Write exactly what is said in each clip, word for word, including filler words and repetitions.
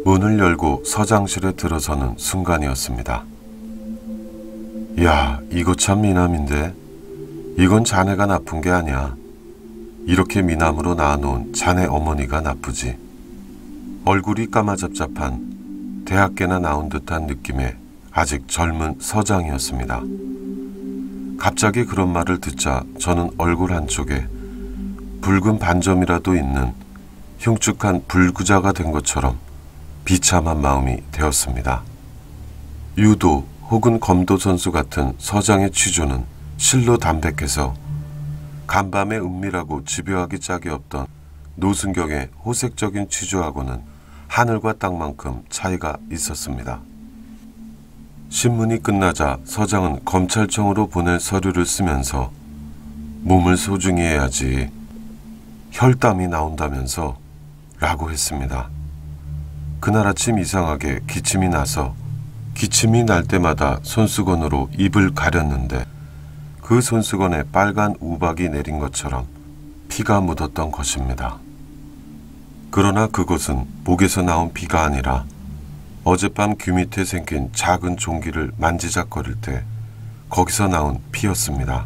문을 열고 서장실에 들어서는 순간이었습니다. 야, 이거 참 미남인데. 이건 자네가 나쁜 게 아니야. 이렇게 미남으로 낳아놓은 자네 어머니가 나쁘지. 얼굴이 까마잡잡한 대학교나 나온 듯한 느낌의 아직 젊은 서장이었습니다. 갑자기 그런 말을 듣자 저는 얼굴 한쪽에 붉은 반점이라도 있는 흉측한 불구자가 된 것처럼 비참한 마음이 되었습니다. 유도 혹은 검도 선수 같은 서장의 취조는 실로 담백해서 간밤에 은밀하고 집요하기 짝이 없던 노순경의 호색적인 취조하고는 하늘과 땅만큼 차이가 있었습니다. 신문이 끝나자 서장은 검찰청으로 보낼 서류를 쓰면서 몸을 소중히 해야지 혈담이 나온다면서 라고 했습니다. 그날 아침 이상하게 기침이 나서 기침이 날 때마다 손수건으로 입을 가렸는데 그 손수건에 빨간 우박이 내린 것처럼 피가 묻었던 것입니다. 그러나 그것은 목에서 나온 피가 아니라 어젯밤 귀 밑에 생긴 작은 종기를 만지작거릴 때 거기서 나온 피였습니다.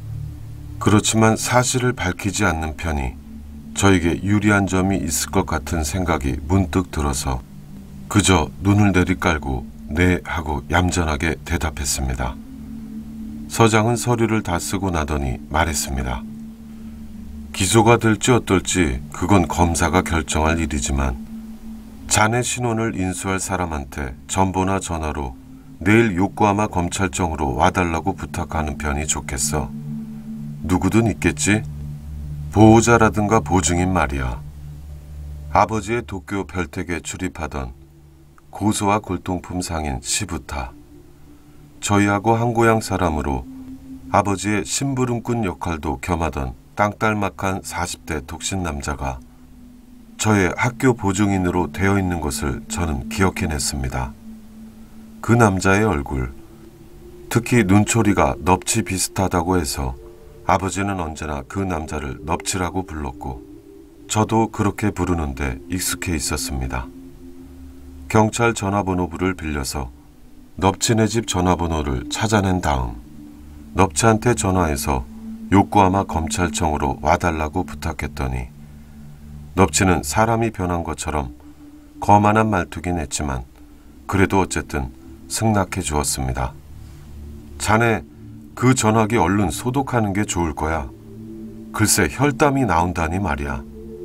그렇지만 사실을 밝히지 않는 편이 저에게 유리한 점이 있을 것 같은 생각이 문득 들어서 그저 눈을 내리깔고 네 하고 얌전하게 대답했습니다. 서장은 서류를 다 쓰고 나더니 말했습니다. 기소가 될지 어떨지 그건 검사가 결정할 일이지만 자네 신원을 인수할 사람한테 전보나 전화로 내일 요코하마 검찰청으로 와달라고 부탁하는 편이 좋겠어. 누구든 있겠지? 보호자라든가 보증인 말이야. 아버지의 도쿄 별택에 출입하던 고소와 골동품 상인 시부타. 저희하고 한 고향 사람으로 아버지의 심부름꾼 역할도 겸하던 땅딸막한 사십 대 독신 남자가 저의 학교 보증인으로 되어 있는 것을 저는 기억해냈습니다. 그 남자의 얼굴, 특히 눈초리가 넙치 비슷하다고 해서 아버지는 언제나 그 남자를 넙치라고 불렀고 저도 그렇게 부르는데 익숙해 있었습니다. 경찰 전화번호부를 빌려서 넙치네 집 전화번호를 찾아낸 다음 넙치한테 전화해서 요코하마 검찰청으로 와달라고 부탁했더니 넙치는 사람이 변한 것처럼 거만한 말투긴 했지만 그래도 어쨌든 승낙해 주었습니다. 자네 그 전화기 얼른 소독하는 게 좋을 거야. 글쎄 혈담이 나온다니 말이야.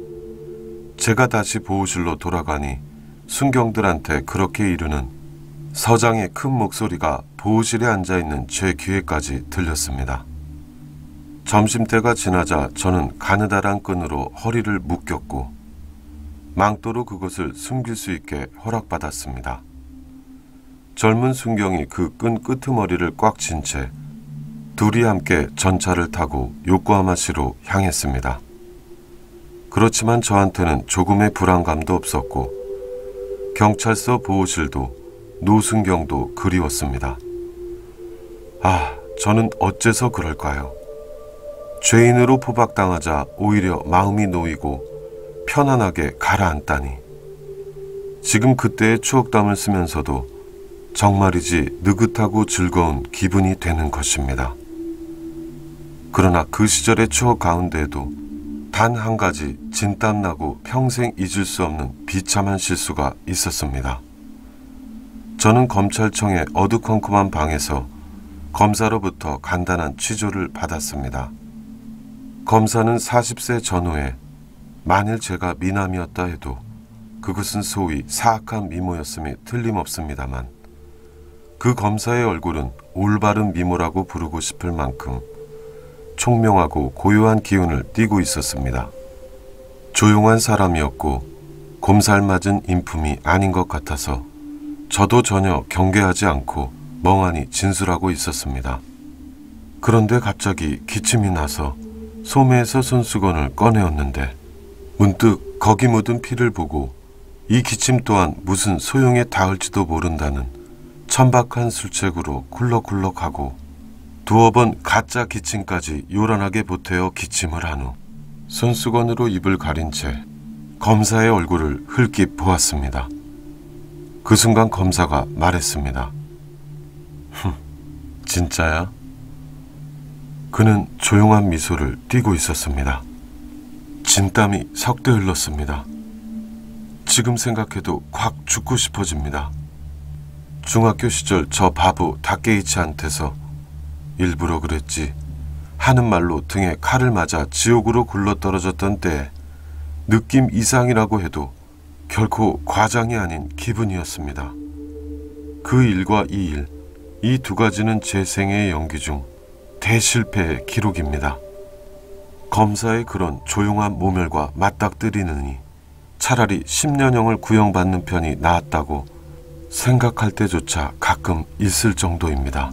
제가 다시 보호실로 돌아가니 순경들한테 그렇게 이르는 서장의 큰 목소리가 보호실에 앉아있는 제 귀에까지 들렸습니다. 점심때가 지나자 저는 가느다란 끈으로 허리를 묶였고 망토로 그것을 숨길 수 있게 허락받았습니다. 젊은 순경이 그 끈 끄트머리를 꽉 쥔 채 둘이 함께 전차를 타고 요코하마시로 향했습니다. 그렇지만 저한테는 조금의 불안감도 없었고 경찰서 보호실도 노순경도 그리웠습니다. 아, 저는 어째서 그럴까요? 죄인으로 포박당하자 오히려 마음이 놓이고 편안하게 가라앉다니. 지금 그때의 추억담을 쓰면서도 정말이지 느긋하고 즐거운 기분이 되는 것입니다. 그러나 그 시절의 추억 가운데에도 단 한 가지 진땀나고 평생 잊을 수 없는 비참한 실수가 있었습니다. 저는 검찰청의 어두컴컴한 방에서 검사로부터 간단한 취조를 받았습니다. 검사는 사십 세 전후에 만일 제가 미남이었다 해도 그것은 소위 사악한 미모였음이 틀림없습니다만 그 검사의 얼굴은 올바른 미모라고 부르고 싶을 만큼 총명하고 고요한 기운을 띠고 있었습니다. 조용한 사람이었고 곰살맞은 인품이 아닌 것 같아서 저도 전혀 경계하지 않고 멍하니 진술하고 있었습니다. 그런데 갑자기 기침이 나서 소매에서 손수건을 꺼내었는데 문득 거기 묻은 피를 보고 이 기침 또한 무슨 소용에 닿을지도 모른다는 천박한 술책으로 쿨럭쿨럭하고 두어 번 가짜 기침까지 요란하게 보태어 기침을 한 후 손수건으로 입을 가린 채 검사의 얼굴을 흘낏 보았습니다. 그 순간 검사가 말했습니다. 흠, 진짜야? 그는 조용한 미소를 띠고 있었습니다. 진땀이 석대 흘렀습니다. 지금 생각해도 콱 죽고 싶어집니다. 중학교 시절 저 바보 다케이치한테서 일부러 그랬지 하는 말로 등에 칼을 맞아 지옥으로 굴러떨어졌던 때에 느낌 이상이라고 해도 결코 과장이 아닌 기분이었습니다. 그 일과 이 일, 이 두 가지는 제 생애의 연기 중 대실패의 기록입니다. 검사의 그런 조용한 모멸과 맞닥뜨리느니 차라리 십 년형을 구형받는 편이 나았다고 생각할 때조차 가끔 있을 정도입니다.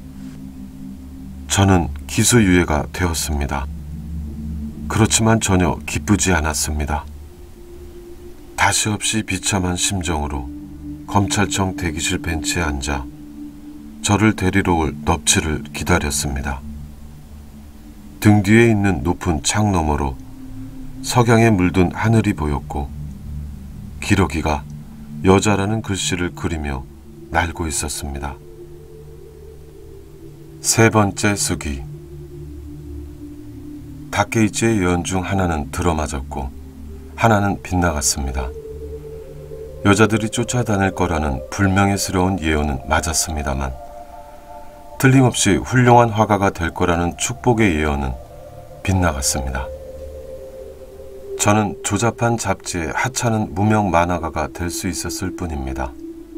저는 기소유예가 되었습니다. 그렇지만 전혀 기쁘지 않았습니다. 다시 없이 비참한 심정으로 검찰청 대기실 벤치에 앉아 저를 데리러 올 넙치를 기다렸습니다. 등 뒤에 있는 높은 창 너머로 석양에 물든 하늘이 보였고 기러기가 여자라는 글씨를 그리며 날고 있었습니다. 세 번째 수기. 다케이치의 예언 중 하나는 들어맞았고 하나는 빗나갔습니다. 여자들이 쫓아다닐 거라는 불명예스러운 예언은 맞았습니다만 틀림없이 훌륭한 화가가 될 거라는 축복의 예언은 빗나갔습니다. 저는 조잡한 잡지에 하찮은 무명 만화가가 될 수 있었을 뿐입니다.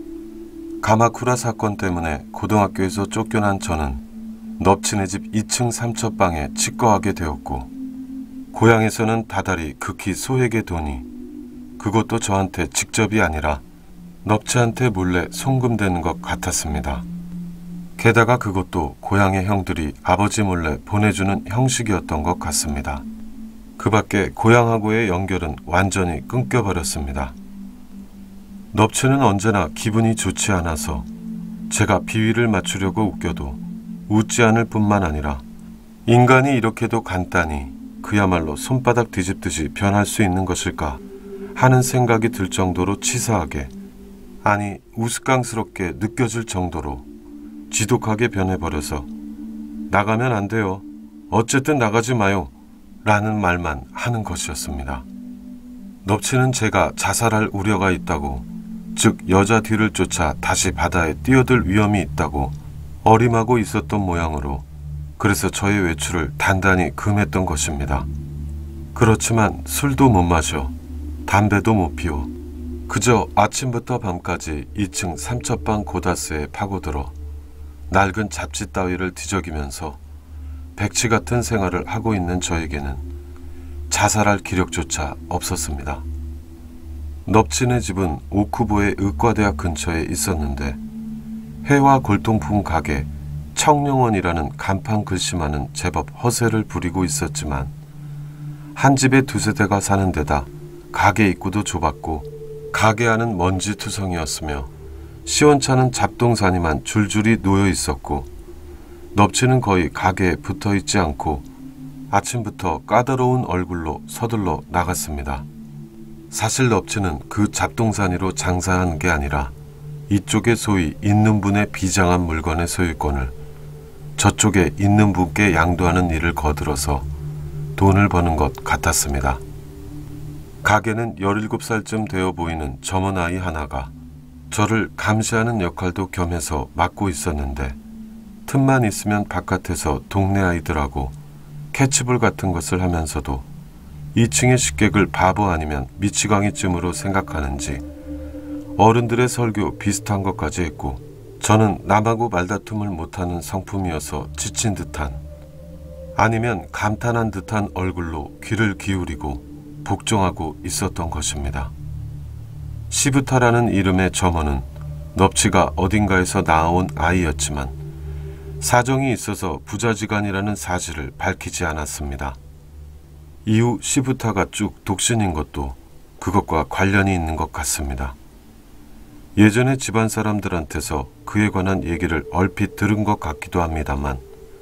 가마쿠라 사건 때문에 고등학교에서 쫓겨난 저는 넙치네 집 이 층 삼첩방에 치과하게 되었고 고향에서는 다달이 극히 소액의 돈이 그것도 저한테 직접이 아니라 넙치한테 몰래 송금되는 것 같았습니다. 게다가 그것도 고향의 형들이 아버지 몰래 보내주는 형식이었던 것 같습니다. 그 밖에 고향하고의 연결은 완전히 끊겨버렸습니다. 넙치는 언제나 기분이 좋지 않아서 제가 비위를 맞추려고 웃겨도 웃지 않을 뿐만 아니라 인간이 이렇게도 간단히 그야말로 손바닥 뒤집듯이 변할 수 있는 것일까 하는 생각이 들 정도로 치사하게, 아니 우스꽝스럽게 느껴질 정도로 지독하게 변해버려서 나가면 안 돼요. 어쨌든 나가지 마요. 라는 말만 하는 것이었습니다. 넙치는 제가 자살할 우려가 있다고, 즉 여자 뒤를 쫓아 다시 바다에 뛰어들 위험이 있다고 어림하고 있었던 모양으로 그래서 저의 외출을 단단히 금했던 것입니다. 그렇지만 술도 못 마셔, 담배도 못 피워 그저 아침부터 밤까지 이 층 삼첩방 고다스에 파고들어 낡은 잡지 따위를 뒤적이면서 백치 같은 생활을 하고 있는 저에게는 자살할 기력조차 없었습니다. 넙치네 집은 오쿠보의 의과대학 근처에 있었는데 회화 골동품 가게 청룡원이라는 간판 글씨만은 제법 허세를 부리고 있었지만 한 집에 두세 대가 사는 데다 가게 입구도 좁았고 가게 안은 먼지투성이었으며 시원찮은 잡동사니만 줄줄이 놓여 있었고 넙치는 거의 가게에 붙어 있지 않고 아침부터 까다로운 얼굴로 서둘러 나갔습니다. 사실 넙치는 그 잡동사니로 장사하는 게 아니라 이쪽에 소위 있는 분의 비장한 물건의 소유권을 저쪽에 있는 분께 양도하는 일을 거들어서 돈을 버는 것 같았습니다. 가게는 열일곱 살쯤 되어 보이는 점원 아이 하나가 저를 감시하는 역할도 겸해서 맡고 있었는데 틈만 있으면 바깥에서 동네 아이들하고 캐치볼 같은 것을 하면서도 이 층의 식객을 바보 아니면 미치광이쯤으로 생각하는지 어른들의 설교 비슷한 것까지 했고 저는 남하고 말다툼을 못하는 성품이어서 지친 듯한 아니면 감탄한 듯한 얼굴로 귀를 기울이고 복종하고 있었던 것입니다. 시부타라는 이름의 점원은 넙치가 어딘가에서 낳아온 아이였지만 사정이 있어서 부자지간이라는 사실을 밝히지 않았습니다. 이후 시부타가 쭉 독신인 것도 그것과 관련이 있는 것 같습니다. 예전에 집안 사람들한테서 그에 관한 얘기를 얼핏 들은 것 같기도 합니다만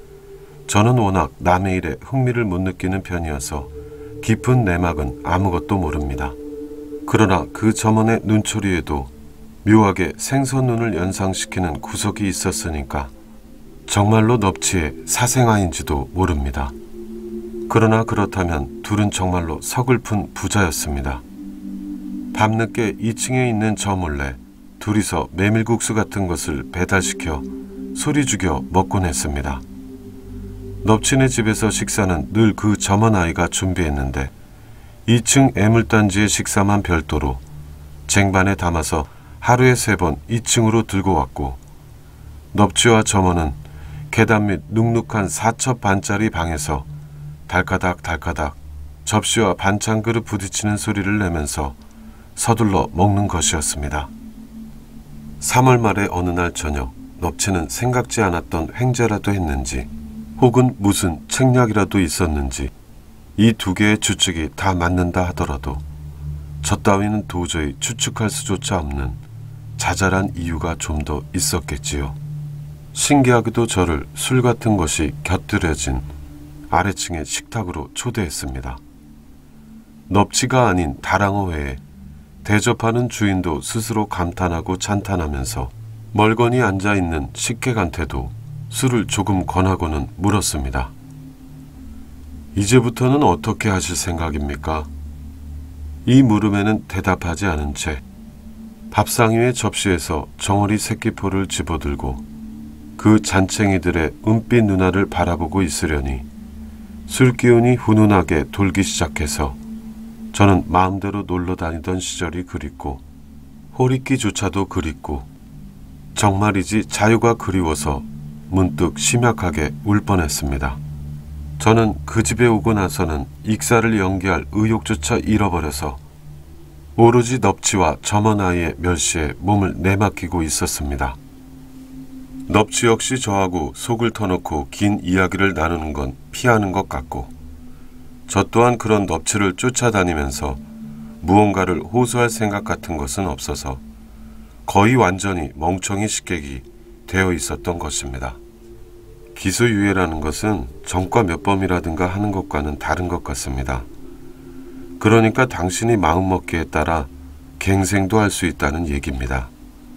저는 워낙 남의 일에 흥미를 못 느끼는 편이어서 깊은 내막은 아무것도 모릅니다. 그러나 그 점원의 눈초리에도 묘하게 생선 눈을 연상시키는 구석이 있었으니까 정말로 넙치의 사생아인지도 모릅니다. 그러나 그렇다면 둘은 정말로 서글픈 부자였습니다. 밤늦게 이 층에 있는 저 몰래 둘이서 메밀국수 같은 것을 배달시켜 소리 죽여 먹곤 했습니다. 넙치네 집에서 식사는 늘 그 점원 아이가 준비했는데 이 층 애물단지의 식사만 별도로 쟁반에 담아서 하루에 세 번 이 층으로 들고 왔고 넙치와 점원은 계단 밑 눅눅한 사첩 반짜리 방에서 달까닥 달까닥 접시와 반찬 그릇 부딪히는 소리를 내면서 서둘러 먹는 것이었습니다. 삼월 말의 어느 날 저녁 넙치는 생각지 않았던 횡재라도 했는지 혹은 무슨 책략이라도 있었는지 이 두 개의 추측이 다 맞는다 하더라도 저 따위는 도저히 추측할 수조차 없는 자잘한 이유가 좀 더 있었겠지요. 신기하게도 저를 술 같은 것이 곁들여진 아래층의 식탁으로 초대했습니다. 넙치가 아닌 다랑어 외에 대접하는 주인도 스스로 감탄하고 찬탄하면서 멀거니 앉아있는 식객한테도 술을 조금 권하고는 물었습니다. 이제부터는 어떻게 하실 생각입니까? 이 물음에는 대답하지 않은 채 밥상 위의 접시에서 정어리 새끼포를 집어들고 그 잔챙이들의 은빛 눈알을 바라보고 있으려니 술기운이 훈훈하게 돌기 시작해서 저는 마음대로 놀러 다니던 시절이 그립고 호리끼조차도 그립고 정말이지 자유가 그리워서 문득 심약하게 울 뻔했습니다. 저는 그 집에 오고 나서는 익사를 연기할 의욕조차 잃어버려서 오로지 넙치와 점원 아이의 멸시에 몸을 내맡기고 있었습니다. 넙치 역시 저하고 속을 터놓고 긴 이야기를 나누는 건 피하는 것 같고 저 또한 그런 넙치를 쫓아다니면서 무언가를 호소할 생각 같은 것은 없어서 거의 완전히 멍청이 식객이 되어 있었던 것입니다. 기소유예라는 것은 전과 몇 범이라든가 하는 것과는 다른 것 같습니다. 그러니까 당신이 마음먹기에 따라 갱생도 할 수 있다는 얘기입니다.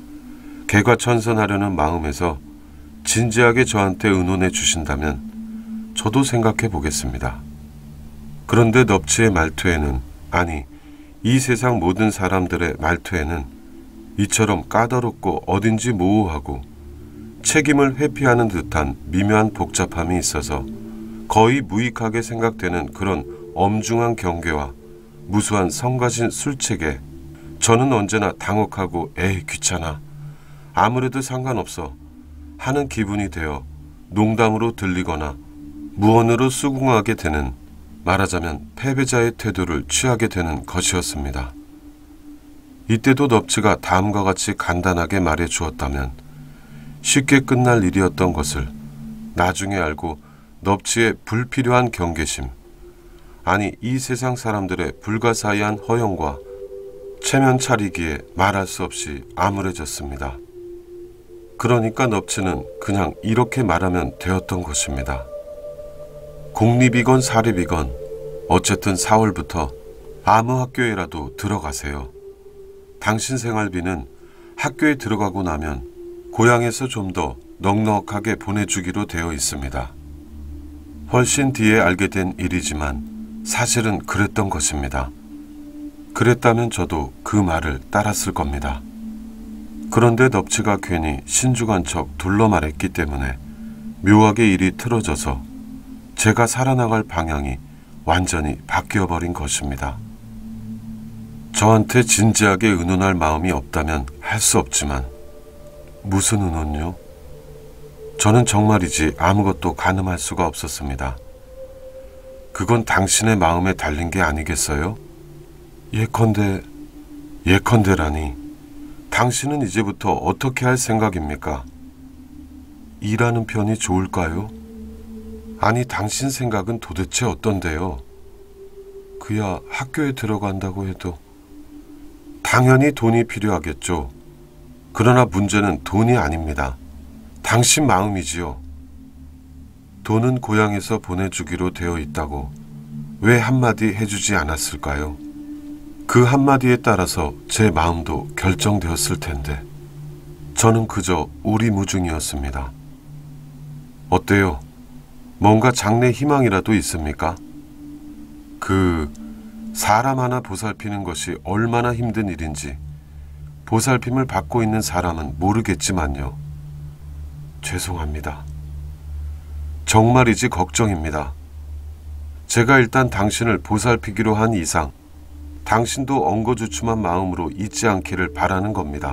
개과천선하려는 마음에서 진지하게 저한테 의논해 주신다면 저도 생각해 보겠습니다. 그런데 넙치의 말투에는, 아니 이 세상 모든 사람들의 말투에는 이처럼 까다롭고 어딘지 모호하고 책임을 회피하는 듯한 미묘한 복잡함이 있어서 거의 무익하게 생각되는 그런 엄중한 경계와 무수한 성가신 술책에 저는 언제나 당혹하고 에이 귀찮아, 아무래도 상관없어 하는 기분이 되어 농담으로 들리거나 무언으로 수긍하게 되는, 말하자면 패배자의 태도를 취하게 되는 것이었습니다. 이때도 넙치가 다음과 같이 간단하게 말해 주었다면 쉽게 끝날 일이었던 것을 나중에 알고 넙치의 불필요한 경계심, 아니 이 세상 사람들의 불가사의한 허영과 체면 차리기에 말할 수 없이 암울해졌습니다. 그러니까 넙치는 그냥 이렇게 말하면 되었던 것입니다. 공립이건 사립이건 어쨌든 사월부터 아무 학교에라도 들어가세요. 당신 생활비는 학교에 들어가고 나면 고향에서 좀 더 넉넉하게 보내주기로 되어 있습니다. 훨씬 뒤에 알게 된 일이지만 사실은 그랬던 것입니다. 그랬다면 저도 그 말을 따랐을 겁니다. 그런데 넙치가 괜히 신중한 척 둘러 말했기 때문에 묘하게 일이 틀어져서 제가 살아나갈 방향이 완전히 바뀌어버린 것입니다. 저한테 진지하게 의논할 마음이 없다면 할 수 없지만 무슨 의논요? 저는 정말이지 아무것도 가늠할 수가 없었습니다. 그건 당신의 마음에 달린 게 아니겠어요? 예컨대, 예컨대라니 당신은 이제부터 어떻게 할 생각입니까? 일하는 편이 좋을까요? 아니 당신 생각은 도대체 어떤데요? 그야 학교에 들어간다고 해도 당연히 돈이 필요하겠죠. 그러나 문제는 돈이 아닙니다. 당신 마음이지요. 돈은 고향에서 보내주기로 되어 있다고 왜 한마디 해주지 않았을까요? 그 한마디에 따라서 제 마음도 결정되었을 텐데 저는 그저 오리무중이었습니다. 어때요? 뭔가 장래 희망이라도 있습니까? 그 사람 하나 보살피는 것이 얼마나 힘든 일인지 보살핌을 받고 있는 사람은 모르겠지만요. 죄송합니다. 정말이지 걱정입니다. 제가 일단 당신을 보살피기로 한 이상 당신도 엉거주춤한 마음으로 잊지 않기를 바라는 겁니다.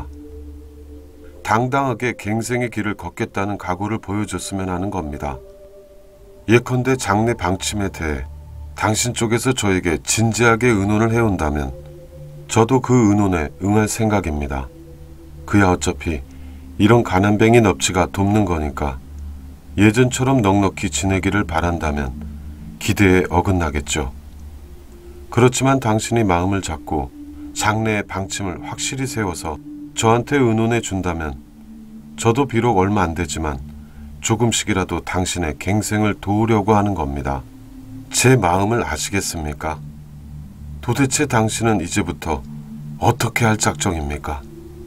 당당하게 갱생의 길을 걷겠다는 각오를 보여줬으면 하는 겁니다. 예컨대 장래 방침에 대해 당신 쪽에서 저에게 진지하게 의논을 해온다면 저도 그 의논에 응할 생각입니다. 그야 어차피 이런 가난뱅이 넙치가 돕는 거니까 예전처럼 넉넉히 지내기를 바란다면 기대에 어긋나겠죠. 그렇지만 당신이 마음을 잡고 장래의 방침을 확실히 세워서 저한테 의논해 준다면 저도 비록 얼마 안 되지만 조금씩이라도 당신의 갱생을 도우려고 하는 겁니다. 제 마음을 아시겠습니까? 도대체 당신은 이제부터 어떻게 할 작정입니까?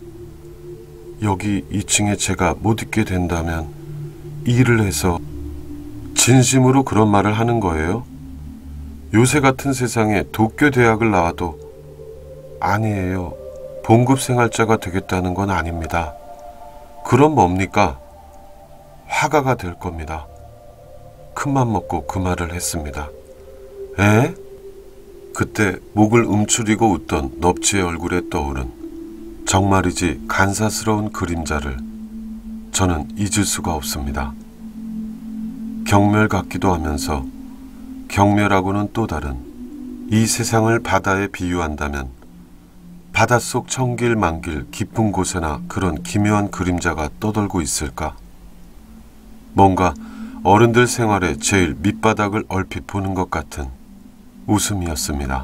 여기 이 층에 제가 못 있게 된다면 일을 해서 진심으로 그런 말을 하는 거예요? 요새 같은 세상에 도쿄 대학을 나와도 아니에요. 봉급 생활자가 되겠다는 건 아닙니다. 그럼 뭡니까? 화가가 될 겁니다. 큰맘 먹고 그 말을 했습니다. 에? 그때 목을 움츠리고 웃던 넙치의 얼굴에 떠오른 정말이지 간사스러운 그림자를 저는 잊을 수가 없습니다. 경멸 같기도 하면서 경멸하고는 또 다른 이 세상을 바다에 비유한다면 바닷속 천길만길 깊은 곳에나 그런 기묘한 그림자가 떠돌고 있을까? 뭔가 어른들 생활의 제일 밑바닥을 얼핏 보는 것 같은 웃음이었습니다.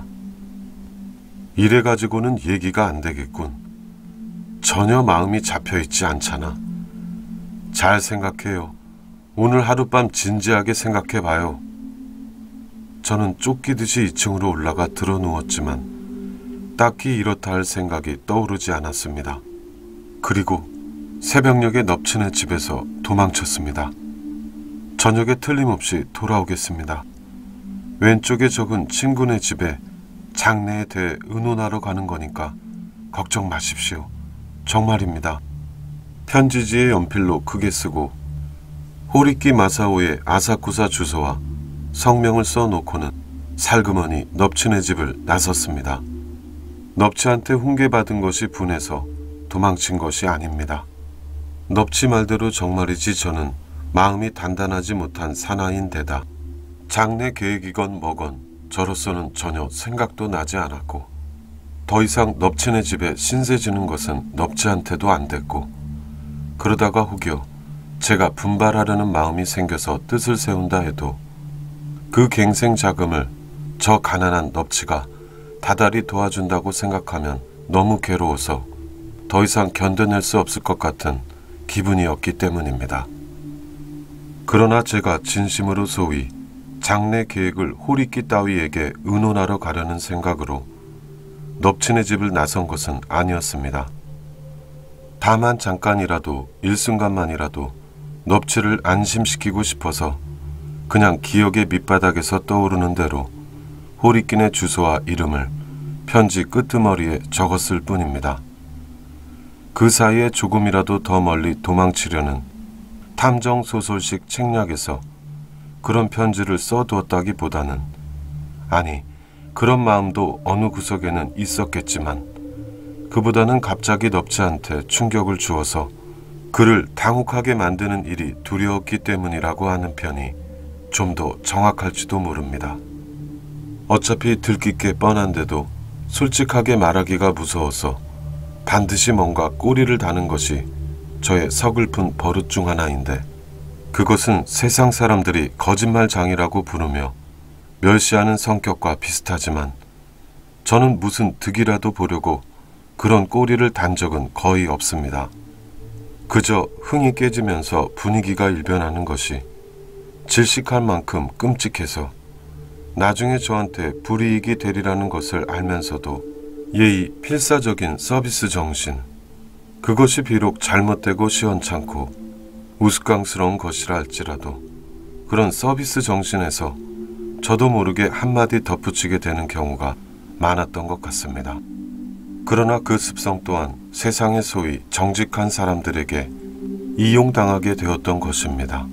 이래가지고는 얘기가 안 되겠군. 전혀 마음이 잡혀있지 않잖아. 잘 생각해요. 오늘 하룻밤 진지하게 생각해봐요. 저는 쫓기듯이 이 층으로 올라가 드러누웠지만 딱히 이렇다 할 생각이 떠오르지 않았습니다. 그리고 새벽녘에 넙치네 집에서 도망쳤습니다. 저녁에 틀림없이 돌아오겠습니다. 왼쪽에 적은 친구네 집에 장래에 대해 의논하러 가는 거니까 걱정 마십시오. 정말입니다. 편지지에 연필로 크게 쓰고 호리키 마사오의 아사쿠사 주소와 성명을 써놓고는 살그머니 넙치네 집을 나섰습니다. 넙치한테 훈계받은 것이 분해서 도망친 것이 아닙니다. 넙치 말대로 정말이지 저는 마음이 단단하지 못한 사나이인 데다 장래 계획이건 뭐건 저로서는 전혀 생각도 나지 않았고 더 이상 넙치네 집에 신세 지는 것은 넙치한테도 안 됐고 그러다가 혹여 제가 분발하려는 마음이 생겨서 뜻을 세운다 해도 그 갱생 자금을 저 가난한 넙치가 다달이 도와준다고 생각하면 너무 괴로워서 더 이상 견뎌낼 수 없을 것 같은 기분이었기 때문입니다. 그러나 제가 진심으로 소위 장래 계획을 호리끼 따위에게 의논하러 가려는 생각으로 넙치네 집을 나선 것은 아니었습니다. 다만 잠깐이라도 일순간만이라도 넙치를 안심시키고 싶어서 그냥 기억의 밑바닥에서 떠오르는 대로 호리끼네 주소와 이름을 편지 끄트머리에 적었을 뿐입니다. 그 사이에 조금이라도 더 멀리 도망치려는 탐정소설식 책략에서 그런 편지를 써두었다기보다는 아니 그런 마음도 어느 구석에는 있었겠지만 그보다는 갑자기 넙치한테 충격을 주어서 그를 당혹하게 만드는 일이 두려웠기 때문이라고 하는 편이 좀 더 정확할지도 모릅니다. 어차피 들킬 게 뻔한데도 솔직하게 말하기가 무서워서 반드시 뭔가 꼬리를 다는 것이 저의 서글픈 버릇 중 하나인데 그것은 세상 사람들이 거짓말장이라고 부르며 멸시하는 성격과 비슷하지만 저는 무슨 득이라도 보려고 그런 꼬리를 단 적은 거의 없습니다. 그저 흥이 깨지면서 분위기가 일변하는 것이 질식할 만큼 끔찍해서 나중에 저한테 불이익이 되리라는 것을 알면서도 예의, 필사적인 서비스 정신. 그것이 비록 잘못되고 시원찮고 우스꽝스러운 것이라 할지라도 그런 서비스 정신에서 저도 모르게 한마디 덧붙이게 되는 경우가 많았던 것 같습니다. 그러나 그 습성 또한 세상의 소위 정직한 사람들에게 이용당하게 되었던 것입니다.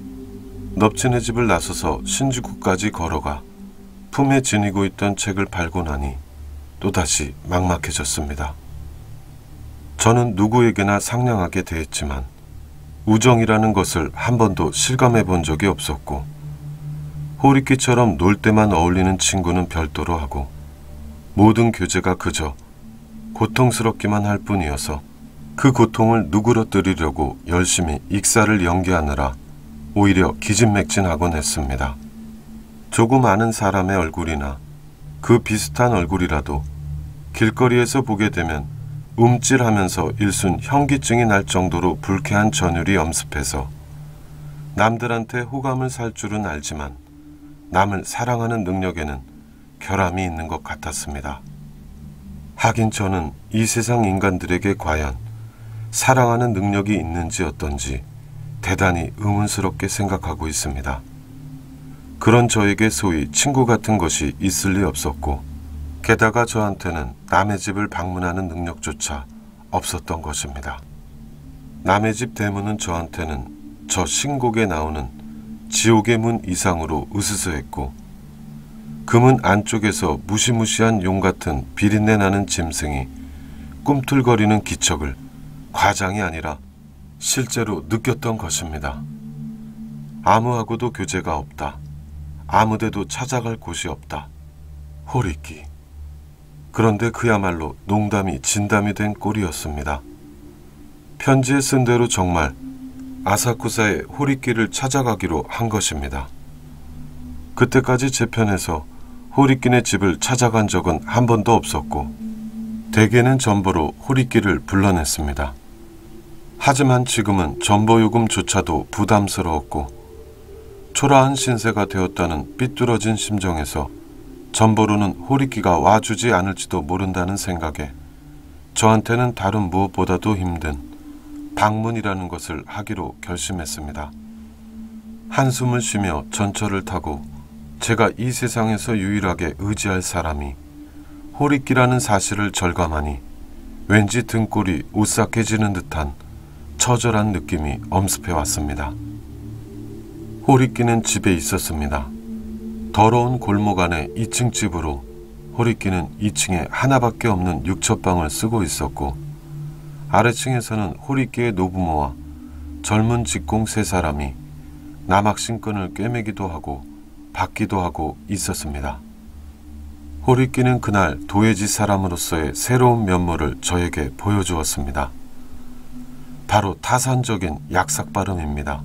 넙친의 집을 나서서 신주쿠까지 걸어가 품에 지니고 있던 책을 팔고 나니 또다시 막막해졌습니다. 저는 누구에게나 상냥하게 대했지만 우정이라는 것을 한 번도 실감해 본 적이 없었고 호리끼처럼 놀 때만 어울리는 친구는 별도로 하고 모든 교제가 그저 고통스럽기만 할 뿐이어서 그 고통을 누그러뜨리려고 열심히 익사를 연기하느라 오히려 기진맥진하곤 했습니다. 조금 아는 사람의 얼굴이나 그 비슷한 얼굴이라도 길거리에서 보게 되면 움찔하면서 일순 현기증이 날 정도로 불쾌한 전율이 엄습해서 남들한테 호감을 살 줄은 알지만 남을 사랑하는 능력에는 결함이 있는 것 같았습니다. 하긴 저는 이 세상 인간들에게 과연 사랑하는 능력이 있는지 어떤지 대단히 의문스럽게 생각하고 있습니다. 그런 저에게 소위 친구 같은 것이 있을 리 없었고 게다가 저한테는 남의 집을 방문하는 능력조차 없었던 것입니다. 남의 집 대문은 저한테는 저 신곡에 나오는 지옥의 문 이상으로 으스스했고 그 문 안쪽에서 무시무시한 용 같은 비린내 나는 짐승이 꿈틀거리는 기척을 과장이 아니라 실제로 느꼈던 것입니다. 아무하고도 교제가 없다. 아무데도 찾아갈 곳이 없다. 호리끼. 그런데 그야말로 농담이 진담이 된 꼴이었습니다. 편지에 쓴 대로 정말 아사쿠사의 호리끼를 찾아가기로 한 것입니다. 그때까지 제 편에서 호리끼네 집을 찾아간 적은 한 번도 없었고 대개는 전보로 호리끼를 불러냈습니다. 하지만 지금은 전보 요금조차도 부담스러웠고 초라한 신세가 되었다는 삐뚤어진 심정에서 전보로는 호리끼가 와주지 않을지도 모른다는 생각에 저한테는 다른 무엇보다도 힘든 방문이라는 것을 하기로 결심했습니다. 한숨을 쉬며 전철을 타고 제가 이 세상에서 유일하게 의지할 사람이 호리끼라는 사실을 절감하니 왠지 등골이 오싹해지는 듯한 처절한 느낌이 엄습해 왔습니다. 호리끼는 집에 있었습니다. 더러운 골목 안의 이 층 집으로 호리끼는 이 층에 하나밖에 없는 육첩방을 쓰고 있었고 아래층에서는 호리끼의 노부모와 젊은 직공 세 사람이 남학신권을 꿰매기도 하고 받기도 하고 있었습니다. 호리끼는 그날 도해지 사람으로서의 새로운 면모를 저에게 보여주었습니다. 바로 타산적인 약삭 발음입니다.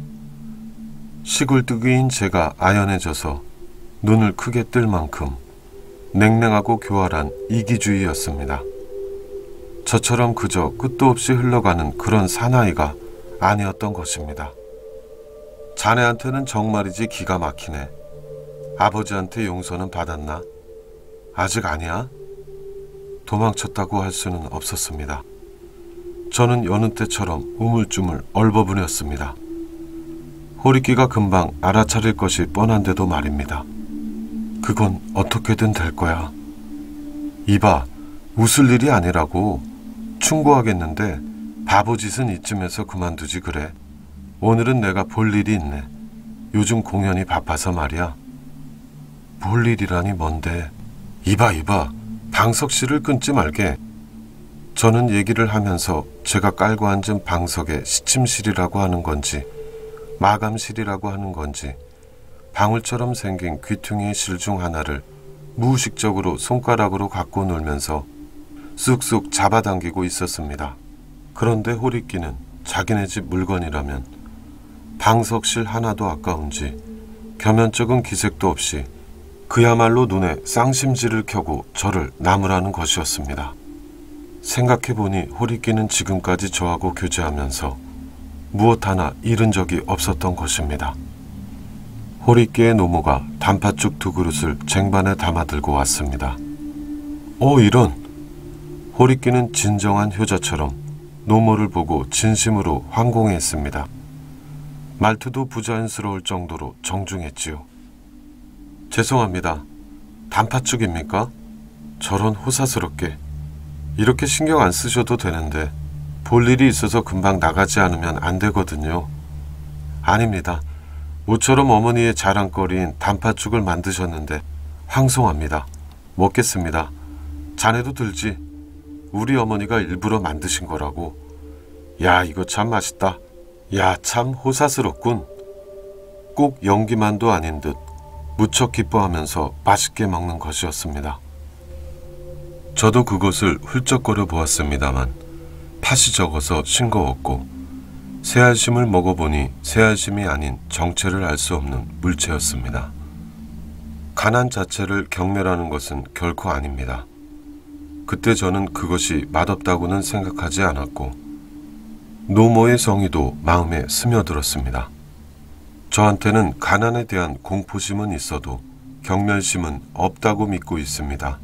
시골뜨기인 제가 아연해져서 눈을 크게 뜰 만큼 냉랭하고 교활한 이기주의였습니다. 저처럼 그저 끝도 없이 흘러가는 그런 사나이가 아니었던 것입니다. 자네한테는 정말이지 기가 막히네. 아버지한테 용서는 받았나? 아직 아니야? 도망쳤다고 할 수는 없었습니다. 저는 여느 때처럼 우물쭈물 얼버무렸습니다. 호리끼가 금방 알아차릴 것이 뻔한데도 말입니다. 그건 어떻게든 될 거야. 이봐, 웃을 일이 아니라고. 충고하겠는데 바보짓은 이쯤에서 그만두지 그래. 오늘은 내가 볼 일이 있네. 요즘 공연이 바빠서 말이야. 볼 일이라니 뭔데. 이봐 이봐, 방석 씨를 끊지 말게. 저는 얘기를 하면서 제가 깔고 앉은 방석에 시침실이라고 하는 건지 마감실이라고 하는 건지 방울처럼 생긴 귀퉁이의 실 중 하나를 무의식적으로 손가락으로 갖고 놀면서 쑥쑥 잡아당기고 있었습니다. 그런데 호리끼는 자기네 집 물건이라면 방석실 하나도 아까운지 겸연쩍은 기색도 없이 그야말로 눈에 쌍심지를 켜고 저를 나무라는 것이었습니다. 생각해보니 호리끼는 지금까지 저하고 교제하면서 무엇 하나 잃은 적이 없었던 것입니다. 호리끼의 노모가 단팥죽 두 그릇을 쟁반에 담아들고 왔습니다. 어 이런! 호리끼는 진정한 효자처럼 노모를 보고 진심으로 황공했습니다. 말투도 부자연스러울 정도로 정중했지요. 죄송합니다. 단팥죽입니까? 저런 호사스럽게. 이렇게 신경 안 쓰셔도 되는데 볼 일이 있어서 금방 나가지 않으면 안 되거든요. 아닙니다. 모처럼 어머니의 자랑거리인 단팥죽을 만드셨는데 황송합니다. 먹겠습니다. 자네도 들지? 우리 어머니가 일부러 만드신 거라고. 야, 이거 참 맛있다. 야, 참 호사스럽군. 꼭 연기만도 아닌 듯 무척 기뻐하면서 맛있게 먹는 것이었습니다. 저도 그것을 훌쩍거려 보았습니다만 팥이 적어서 싱거웠고 새알심을 먹어보니 새알심이 아닌 정체를 알 수 없는 물체였습니다. 가난 자체를 경멸하는 것은 결코 아닙니다. 그때 저는 그것이 맛없다고는 생각하지 않았고 노모의 성의도 마음에 스며들었습니다. 저한테는 가난에 대한 공포심은 있어도 경멸심은 없다고 믿고 있습니다.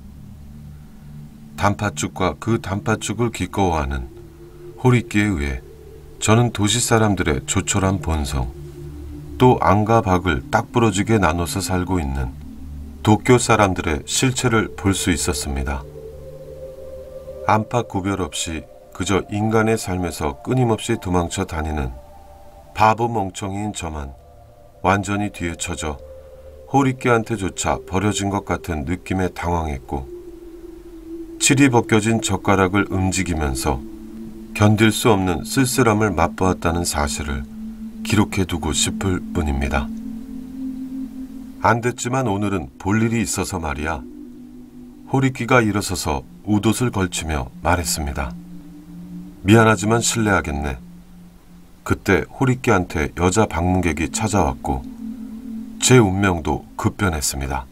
단팥죽과 그 단팥죽을 기꺼워하는 호리끼에 의해 저는 도시 사람들의 조촐한 본성, 또 안과 박을 딱 부러지게 나눠서 살고 있는 도쿄 사람들의 실체를 볼 수 있었습니다. 안팎 구별 없이 그저 인간의 삶에서 끊임없이 도망쳐 다니는 바보 멍청이인 저만 완전히 뒤에 쳐져 호리끼한테조차 버려진 것 같은 느낌에 당황했고 칠이 벗겨진 젓가락을 움직이면서 견딜 수 없는 쓸쓸함을 맛보았다는 사실을 기록해두고 싶을 뿐입니다. 안 됐지만 오늘은 볼 일이 있어서 말이야. 호리끼가 일어서서 웃옷을 걸치며 말했습니다. 미안하지만 실례하겠네. 그때 호리끼한테 여자 방문객이 찾아왔고 제 운명도 급변했습니다.